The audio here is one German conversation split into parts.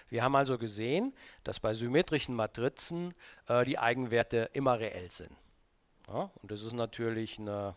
Wir haben also gesehen, dass bei symmetrischen Matrizen die Eigenwerte immer reell sind. Ja, und das ist natürlich eine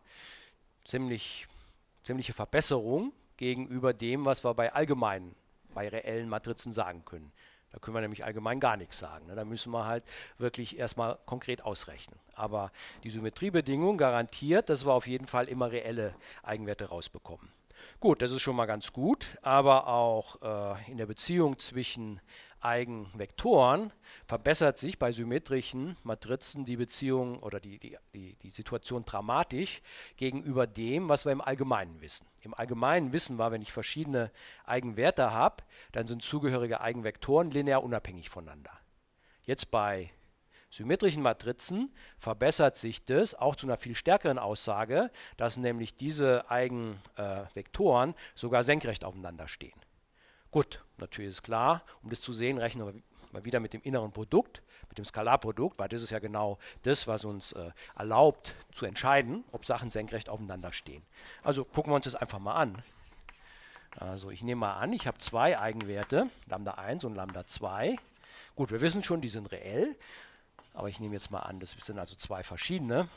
ziemliche Verbesserung gegenüber dem, was wir bei reellen Matrizen sagen können. Da können wir nämlich allgemein gar nichts sagen. Ne? Da müssen wir halt wirklich erstmal konkret ausrechnen. Aber die Symmetriebedingung garantiert, dass wir auf jeden Fall immer reelle Eigenwerte rausbekommen. Gut, das ist schon mal ganz gut, aber auch in der Beziehung zwischen Eigenvektoren verbessert sich bei symmetrischen Matrizen die Beziehung oder die Situation dramatisch gegenüber dem, was wir im Allgemeinen wissen. Im Allgemeinen wissen wir, wenn ich verschiedene Eigenwerte habe, dann sind zugehörige Eigenvektoren linear unabhängig voneinander. Jetzt bei symmetrischen Matrizen verbessert sich das auch zu einer viel stärkeren Aussage, dass nämlich diese Eigenvektoren sogar senkrecht aufeinander stehen. Gut, natürlich ist klar, um das zu sehen, rechnen wir wieder mit dem inneren Produkt, mit dem Skalarprodukt, weil das ist ja genau das, was uns erlaubt zu entscheiden, ob Sachen senkrecht aufeinander stehen. Also gucken wir uns das einfach mal an. Also ich nehme mal an, ich habe zwei Eigenwerte, Lambda 1 und Lambda 2. Gut, wir wissen schon, die sind reell, aber ich nehme jetzt mal an, das sind also zwei verschiedene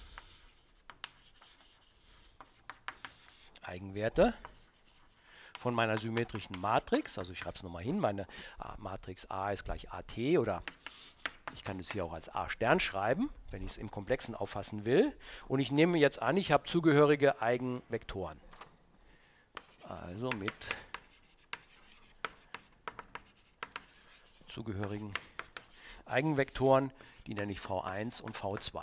Eigenwerte von meiner symmetrischen Matrix. Also ich schreibe es nochmal hin, meine Matrix A ist gleich AT oder ich kann es hier auch als A Stern schreiben, wenn ich es im Komplexen auffassen will. Und ich nehme jetzt an, ich habe zugehörige Eigenvektoren. Also mit zugehörigen Eigenvektoren, die nenne ich V1 und V2.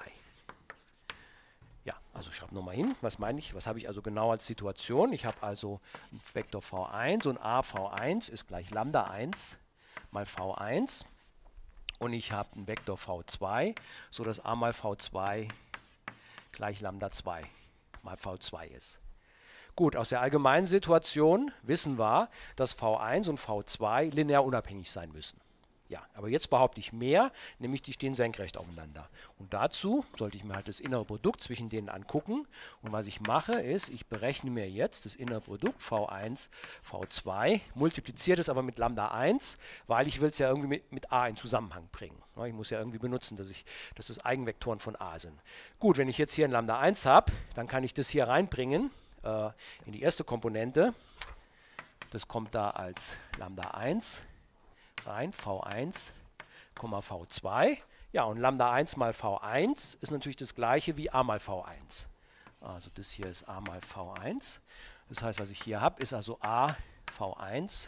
Ja, also ich schreibe nochmal hin, was meine ich, was habe ich also genau als Situation? Ich habe also einen Vektor V1 und A V1 ist gleich Lambda 1 mal V1 und ich habe einen Vektor V2, sodass A mal V2 gleich Lambda 2 mal V2 ist. Gut, aus der allgemeinen Situation wissen wir, dass V1 und V2 linear unabhängig sein müssen. Ja, aber jetzt behaupte ich mehr, nämlich die stehen senkrecht aufeinander. Und dazu sollte ich mir halt das innere Produkt zwischen denen angucken. Und was ich mache ist, ich berechne mir jetzt das innere Produkt V1, V2, multipliziere das aber mit Lambda 1, weil ich will es ja irgendwie mit A in Zusammenhang bringen. Ich muss ja irgendwie benutzen, dass das Eigenvektoren von A sind. Gut, wenn ich jetzt hier ein Lambda 1 habe, dann kann ich das hier reinbringen in die erste Komponente. Das kommt da als Lambda 1 rein, V1, V2. Ja, und Lambda 1 mal V1 ist natürlich das gleiche wie A mal V1. Also das hier ist A mal V1. Das heißt, was ich hier habe, ist also A V1,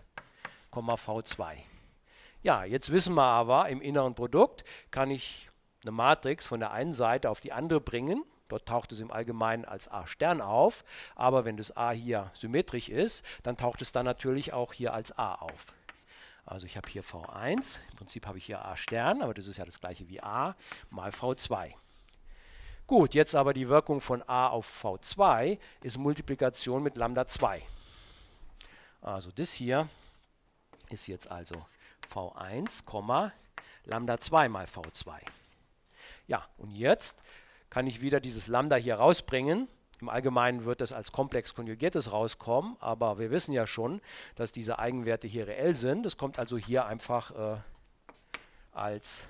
V2. Ja, jetzt wissen wir aber, im inneren Produkt kann ich eine Matrix von der einen Seite auf die andere bringen. Dort taucht es im Allgemeinen als A Stern auf. Aber wenn das A hier symmetrisch ist, dann taucht es dann natürlich auch hier als A auf. Also ich habe hier V1, im Prinzip habe ich hier A Stern, aber das ist ja das gleiche wie A mal V2. Gut, jetzt aber die Wirkung von A auf V2 ist Multiplikation mit Lambda 2. Also das hier ist jetzt also V1, Lambda 2 mal V2. Ja, und jetzt kann ich wieder dieses Lambda hier rausbringen. Im Allgemeinen wird das als komplex konjugiertes rauskommen, aber wir wissen ja schon, dass diese Eigenwerte hier reell sind. Das kommt also hier einfach als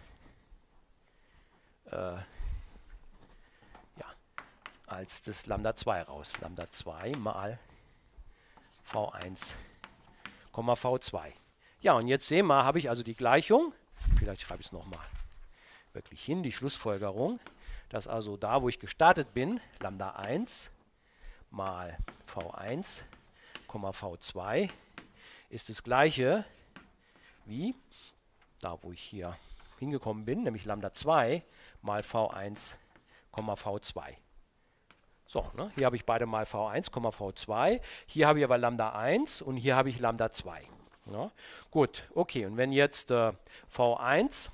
das Lambda 2 raus. Lambda 2 mal V1, V2. Ja, und jetzt sehen wir, habe ich also die Gleichung. Vielleicht schreibe ich es nochmal wirklich hin, die Schlussfolgerung, dass also da, wo ich gestartet bin, Lambda 1 mal V1, V2 ist das gleiche wie da, wo ich hier hingekommen bin, nämlich Lambda 2 mal V1, V2. So, ne, hier habe ich beide mal V1, V2. Hier habe ich aber Lambda 1 und hier habe ich Lambda 2. Ja, gut, okay, und wenn jetzt V1,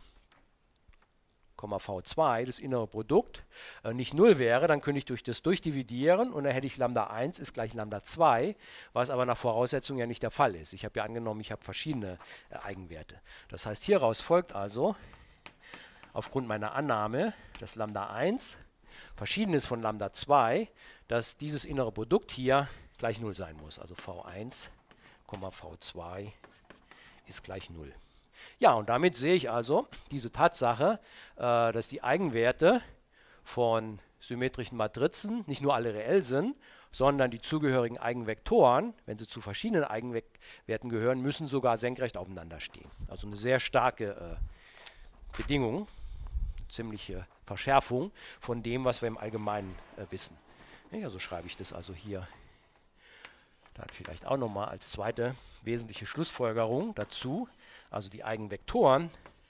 V2, das innere Produkt, nicht 0 wäre, dann könnte ich durch das durchdividieren und dann hätte ich Lambda 1 ist gleich Lambda 2, was aber nach Voraussetzung ja nicht der Fall ist. Ich habe ja angenommen, ich habe verschiedene Eigenwerte. Das heißt, hieraus folgt also, aufgrund meiner Annahme, dass Lambda 1 verschieden ist von Lambda 2, dass dieses innere Produkt hier gleich 0 sein muss. Also V1, V2 ist gleich 0. Ja, und damit sehe ich also diese Tatsache, dass die Eigenwerte von symmetrischen Matrizen nicht nur alle reell sind, sondern die zugehörigen Eigenvektoren, wenn sie zu verschiedenen Eigenwerten gehören, müssen sogar senkrecht aufeinander stehen. Also eine sehr starke Bedingung, eine ziemliche Verschärfung von dem, was wir im Allgemeinen wissen. Ja, so schreibe ich das also hier dann vielleicht auch nochmal als zweite wesentliche Schlussfolgerung dazu. Also die Eigenvektoren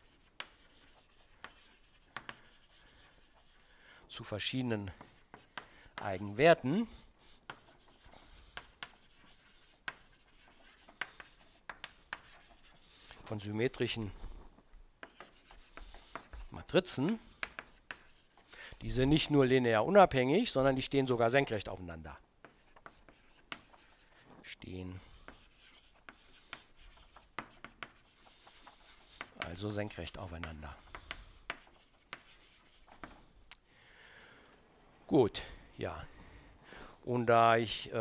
zu verschiedenen Eigenwerten von symmetrischen Matrizen, die sind nicht nur linear unabhängig, sondern die stehen sogar senkrecht aufeinander. Stehen also senkrecht aufeinander. Gut, ja. Und da ich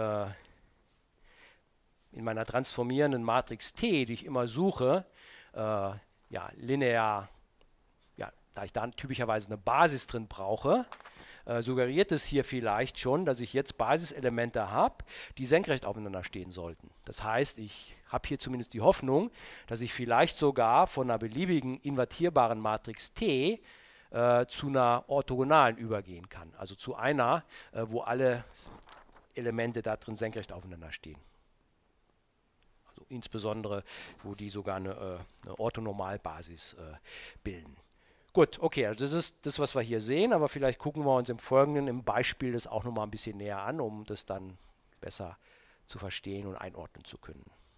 in meiner transformierenden Matrix T, die ich immer suche, ja, linear, ja, da ich da typischerweise eine Basis drin brauche, suggeriert es hier vielleicht schon, dass ich jetzt Basiselemente habe, die senkrecht aufeinander stehen sollten. Das heißt, ich habe hier zumindest die Hoffnung, dass ich vielleicht sogar von einer beliebigen invertierbaren Matrix T zu einer orthogonalen übergehen kann. Also zu einer, wo alle Elemente da drin senkrecht aufeinander stehen. Also insbesondere, wo die sogar eine Orthonormalbasis bilden. Gut, okay, also das ist das, was wir hier sehen, aber vielleicht gucken wir uns im Folgenden im Beispiel das auch nochmal ein bisschen näher an, um das dann besser zu verstehen und einordnen zu können.